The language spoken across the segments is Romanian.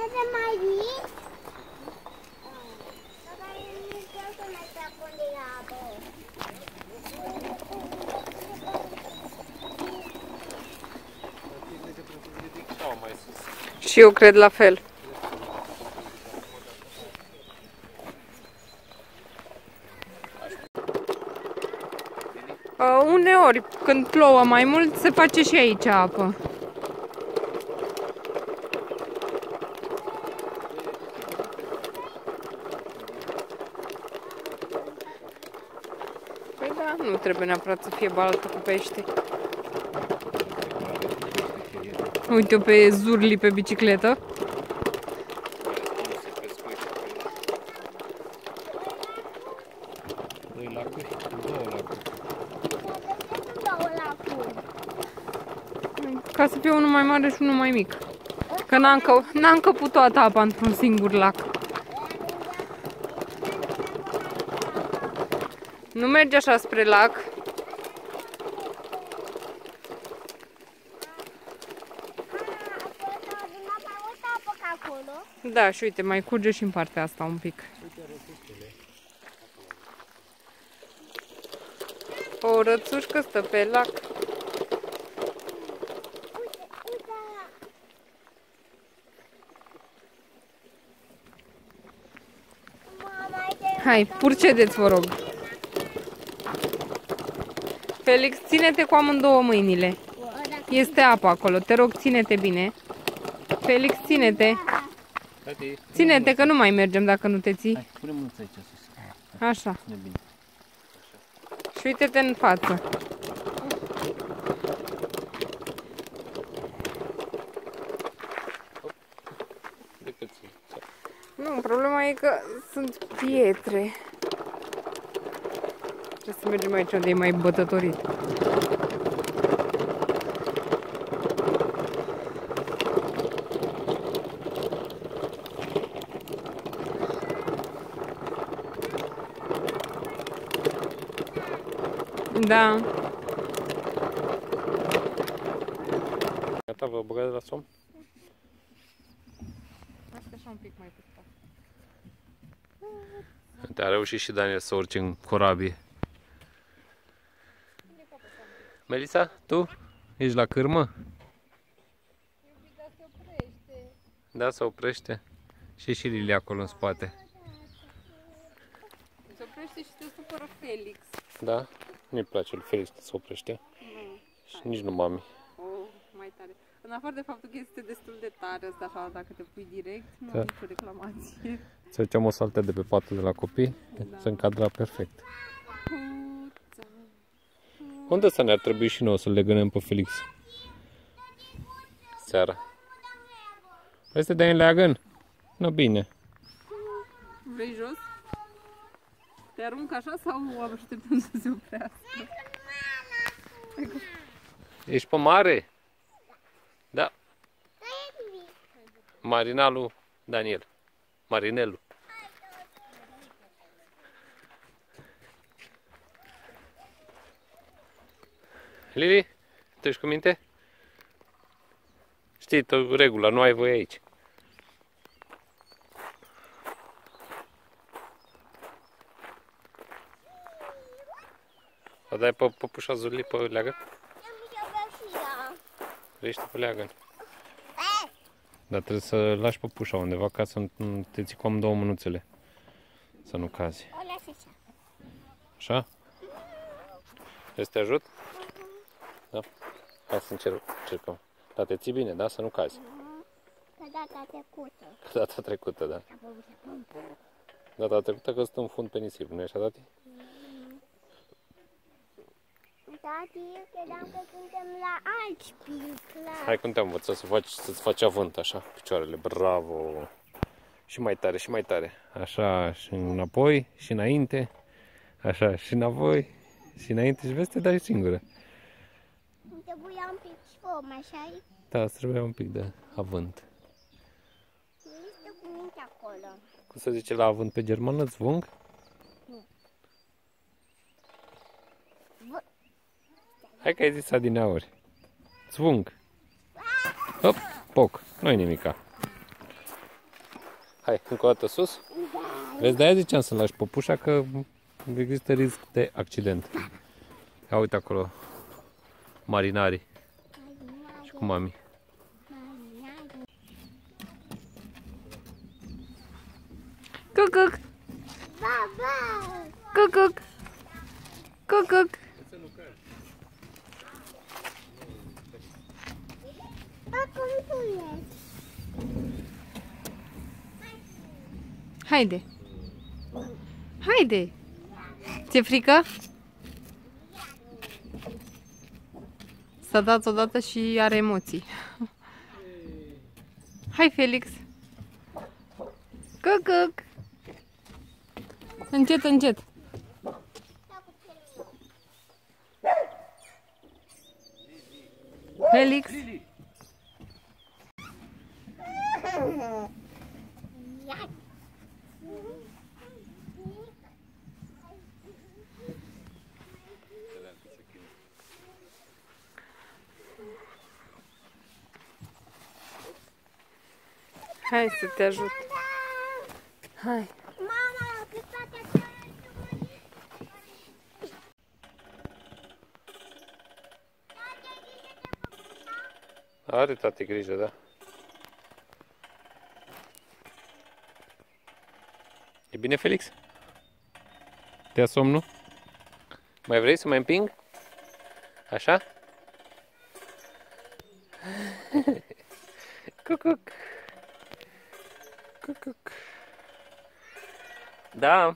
de mai mic? Și eu cred la fel. Uneori, când plouă mai mult, se face și aici apă. Păi da, nu trebuie neapărat să fie baltă cu pește. Uite-o pe Zurli pe bicicletă. Ca să fie unul mai mare și unul mai mic. Că n-am căput toată apa într-un singur lac. Nu mergi așa spre lac. Da, și uite, mai curge și în partea asta un pic. O rățușcă stă pe lac. Hai, purcedeți, vă rog. Felix, ține-te cu amândouă mâinile. Este apă acolo, te rog, ține-te bine. Felix, ține-te. Ține-te, că nu mai mergem dacă nu te ții. Hai, pune mânuța aici sus. Așa. Și uite-te în față. Nu, problema e că sunt pietre. Trebuie să mergem aici unde e mai bătătorit. Da. Gata, vă băgați la somn? Asta așa un pic mai pustat. A reușit și Daniel să urce în corabie. Melissa, tu? Ești la cârmă? Da, se oprește. Și Lilia acolo în spate. Se oprește și te supără Felix. Da? Nu-i place lui Felix că se oprește. Și nici nu mami. Mai tare. În afară de faptul că este destul de tare asta așa, dacă te pui direct, nu am nicio reclamație. Să ducem o saltea de pe patul de la copii, se încadra perfect. Unde să ne-ar trebui și noi să-l legănăm pe Felix? Seara. Vrei să dai în leagăn? Nu, bine. Vrei jos? Te arunc așa sau așteptăm să se oprească? Ești pe mare? Da. Marinalu Daniel. Marinelu. Lili, tu ești cu minte? Știi, regula, nu ai voie aici. O dai pe păpușa Zurli pe leagăn? Vrei și tu pe leagăn? Dar trebuie să lași păpușa undeva ca să te ții cu amândouă mânuțele. Să nu cazi. Așa? Vrei să te ajut? Da? Hai să încercăm. Dar te ții bine, da? Să nu cazi. Ca data trecută. Ca data trecută, da. Data trecută că stă în fund pe nisip, nu-i așa, tati? Tati, credeam că suntem la alți picla. Hai cum te-am învățat să-ți faci avânt așa, picioarele, bravo! Și mai tare, și mai tare. Așa, și înapoi, și înainte. Așa, și înapoi, și înainte. Și vezi, te dai singură. Îmi trebuia un pic sfom, așa-i? Da, îți trebuia un pic de avânt. Este cu minte acolo. Cum se zice la avânt pe germană? Zvung? Nu. Hai că ai zis adineauri. Zvung. Hop, poc. Nu-i nimica. Hai, încă o dată sus. Vezi, de-aia ziceam să lași păpușa, că există risc de accident. Ia uite acolo marinarii și cu mami. Cucuc! Cucuc! Cucuc! Acum tu ești. Haide! Haide! Ți-e frică? S-a dat odată și are emoții. Hai, Felix! Cucuc! Încet, încet! Felix! Hai să te ajut. Hai. Mama, pe toate. Are tati grijă, da? E bine, Felix? Te-a somnul? Mai vrei să mai împing? Așa? Cucuc! Cucuc! Da!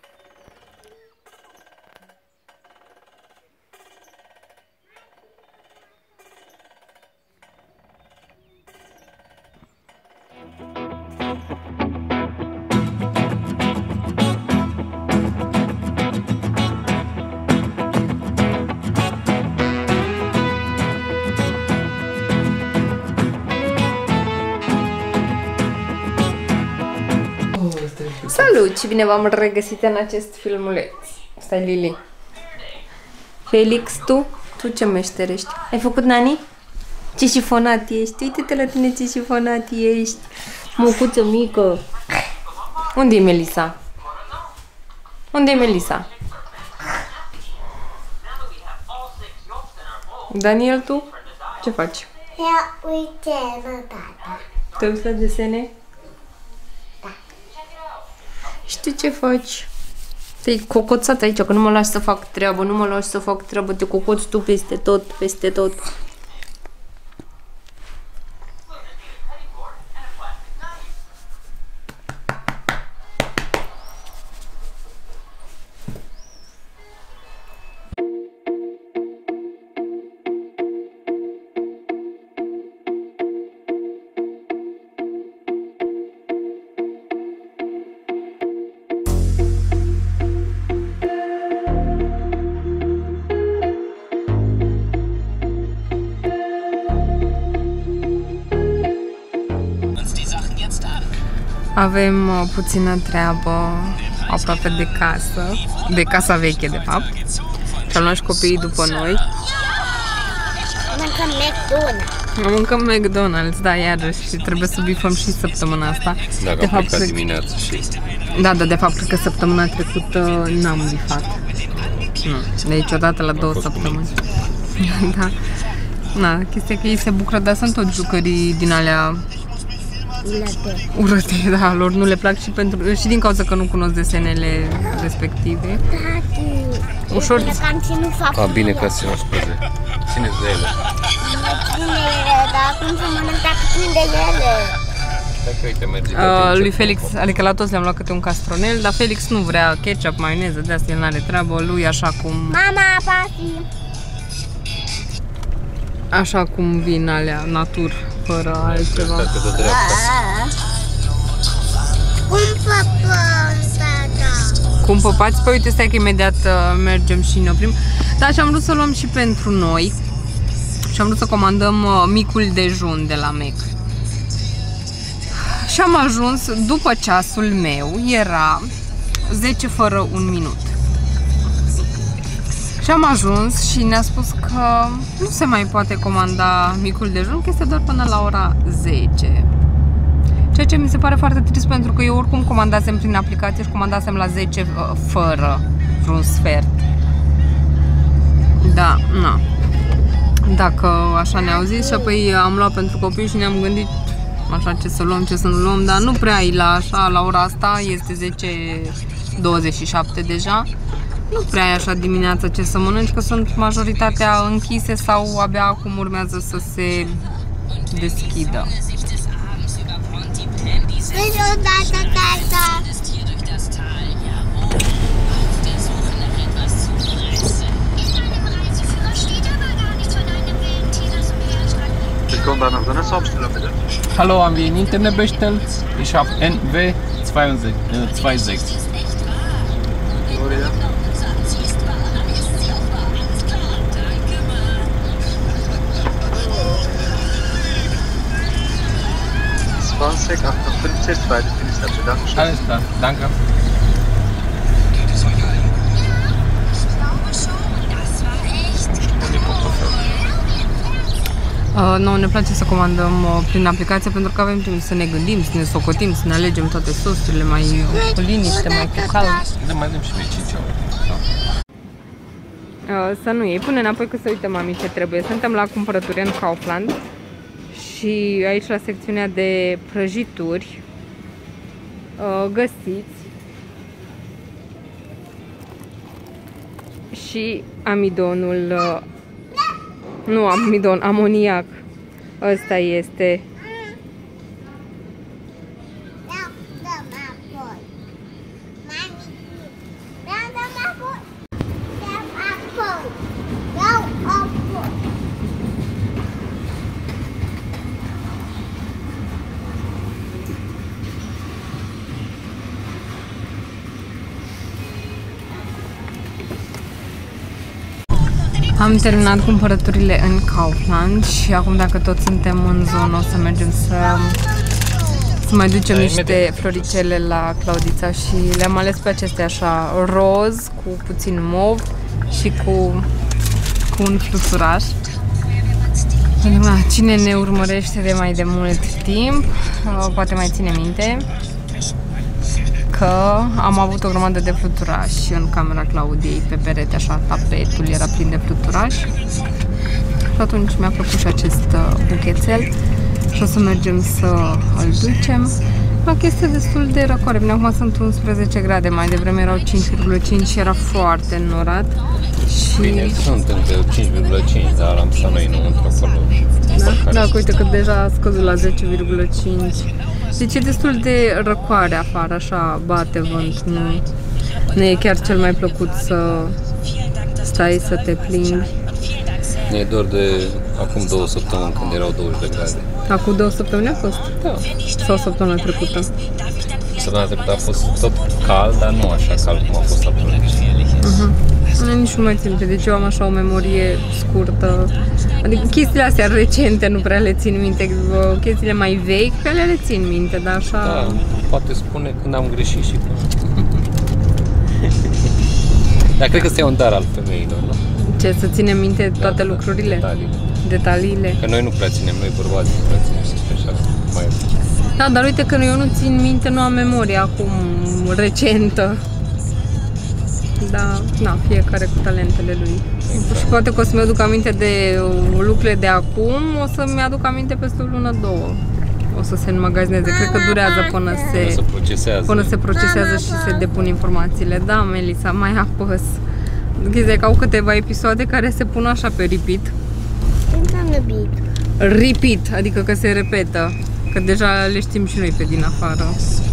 Salut și bine v-am regăsit în acest filmuleț. Stai, Lili. Felix, tu ce meșterești? Ai făcut, Nani? Ce șifonat ești? Uite-te la tine ce șifonat ești. Mucuță mică. Unde e Melissa? Unde e Melissa? Daniel, tu? Ce faci? Ia uite, mă, tata. Te uiți la desene? Și tu ce faci? Te-ai cocoțat aici, că nu mă lași să fac treabă, nu mă lași să fac treabă, te cocoți tu peste tot, peste tot. Avem puțină treabă aproape de casă, de casa veche de fapt. Și am luat și copiii după noi. Mâncăm McDonald's. Mâncăm McDonald's, da, iarăși. Și trebuie să bifăm și săptămâna asta. Dacă de am fapt, plecat dimineața și... Da, dar de fapt cred că săptămâna trecută n-am bifat. Nu, deci odată la 2 săptămâni. Da. Na, chestia că ei se bucură, dar sunt tot jucării din alea urâte, da, lor nu le plac și din cauza că nu cunosc desenele respective. Tati, ușor. Am ținut faptul. A, bine că ți-o scuze. Țineți de ele. Dar cum să mănânc dacă țin de ele? Dacă uite, merge lui Felix, adică la toți le-am luat câte un castronel, dar Felix nu vrea ketchup, maioneză, de asta el n-are treabă, lui așa cum... Mama, papi! Așa cum vin alea, natur, fără altceva. Cum păpăm, tata? Cum păpați? Păi uite, stai că imediat mergem și ne oprim. Dar și am vrut să luăm și pentru noi. Și am vrut să comandăm micul dejun de la Mac. Și am ajuns, după ceasul meu, era 10 fără 1 minut. Și am ajuns și ne-a spus că nu se mai poate comanda micul dejun, că este doar până la ora 10. Ceea ce mi se pare foarte trist pentru că eu oricum comandasem prin aplicație și comandasem la 10 fără vreun sfert. Da, na. Dacă așa ne-au zis și apoi am luat pentru copii și ne-am gândit așa ce să luăm, ce să nu luăm, dar nu prea ai la așa, la ora asta, este 10:27 deja. Nu prea ai așa dimineața ce să mănânci, că sunt majoritatea închise sau abia acum urmează să se deschidă. Willkommen beim McDonalds-Hauptsteller, bitte. Hallo, haben wir einen Internet bestellt? Ich habe NW26. Gloria. Swansek 58, zweite Fenster, bitte. Dankeschön. Alles klar, danke. Nouă ne place să comandăm prin aplicație pentru că avem timp să ne gândim, să ne socotim, să ne alegem toate sosurile mai cu liniște, mai cu cald. Ne mai dăm și mie 5 ore. Să nu iei, pune înapoi că să uite mami ce trebuie. Suntem la cumpărături în Kaufland și aici la secțiunea de prăjituri găsiți și amidonul, nu amidon, amoniac. Ăsta este. Am terminat cumpărăturile în Kaufland și acum dacă toți suntem în zonă o să mergem să mai ducem niște floricele la Claudița și le-am ales pe acestea așa roz cu puțin mov și cu un fluturaș. Cine ne urmărește de mai de mult timp poate mai ține minte că am avut o grămadă de fluturași în camera Claudiei, pe perete, așa, tapetul era plin de fluturași. Și atunci mi-a plăcut și acest buchețel și o să mergem să îl ducem. La chestie destul de răcoare, bine, acum sunt 11 grade, mai devreme erau 5,5 și era foarte înnorat. Și... Bine, sunt între 5,5, dar am stat noi înăuntru acolo. Da? Da, uite că deja a scăzut la 10,5. Deci e destul de răcoare afară, așa bate vânt, nu e chiar cel mai plăcut să stai să te plimbi. Ne e doar de acum 2 săptămâni când erau 20 de grade. Acum 2 săptămâni a fost? Da. Sau săptămâna trecută? Săptămâna trecută a fost tot cald, dar nu așa cald cum a fost atunci. Nici nu mai țin minte, deci eu am așa o memorie scurtă. Adică chestiile astea recente nu prea le țin minte, chestiile mai vechi pe alea le țin minte, dar așa... Da, poate spune când am greșit și când... Dar cred că ăsta e un dar al femeilor, nu? Ce, să ținem minte toate lucrurile? Detaliile. Că noi nu prea ținem, noi bărbații nu prea ținem așa, mai... Da, dar uite că eu nu țin minte, nu am memorie acum recentă. Da, na, fiecare cu talentele lui. Exact. Și poate că o să-mi aduc aminte de lucrurile de acum, o să-mi aduc aminte peste o lună, 2. O să se înmagazineze. Cred că durează până se procesează și se depun informațiile. Da, Melissa, mai apăs. Chestia că au câteva episoade care se pun așa pe repeat. Ce înseamnă repeat? Repeat, adică că se repetă. Că deja le știm și noi pe din afară.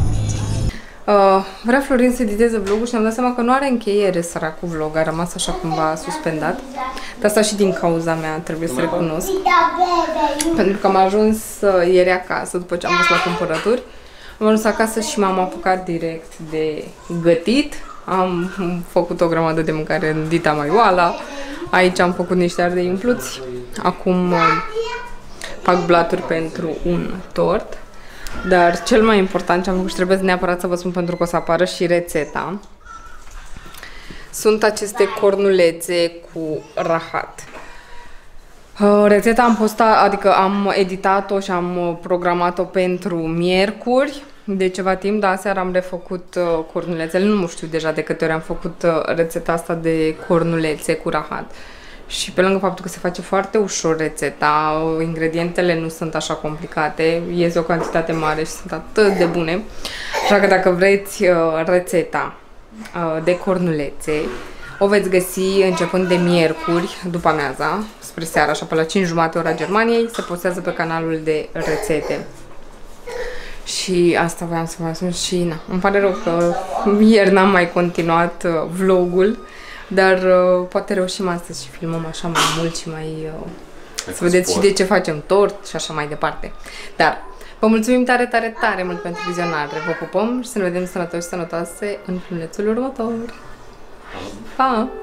Vrea Florin să editeze vlogul și am dat seama că nu are încheiere săracul vlog, a rămas așa cumva suspendat. Dar asta și din cauza mea, trebuie să recunosc. Pentru că am ajuns ieri acasă, după ce am fost la cumpărături. Am ajuns acasă și m-am apucat direct de gătit. Am făcut o grămadă de mâncare în dita maioala. Aici am făcut niște ardei umpluți. Acum fac blaturi pentru un tort. Dar cel mai important ce am făcut și trebuie neapărat să vă spun pentru că o să apară și rețeta, sunt aceste cornulețe cu rahat. Rețeta am postat, adică am editat-o și am programat-o pentru miercuri de ceva timp, dar aseară am refăcut cornulețele. Nu știu deja de câte ori am făcut rețeta asta de cornulețe cu rahat. Și pe lângă faptul că se face foarte ușor rețeta, ingredientele nu sunt așa complicate, iese o cantitate mare și sunt atât de bune. Așa că dacă vreți rețeta de cornulețe, o veți găsi începând de miercuri, după amiaza, spre seara, așa pe la 5:30 ora Germaniei, se postează pe canalul de rețete. Și asta voiam să vă spun și na, îmi pare rău că ieri n-am mai continuat vlogul, dar poate reușim astăzi și filmăm așa mai mult și mai... să vedeți și de ce facem tort și așa mai departe. Dar vă mulțumim tare, tare, tare mult pentru vizionare. Vă pupăm și să ne vedem sănătoși și sănătoase în filmulețul următor. Pa!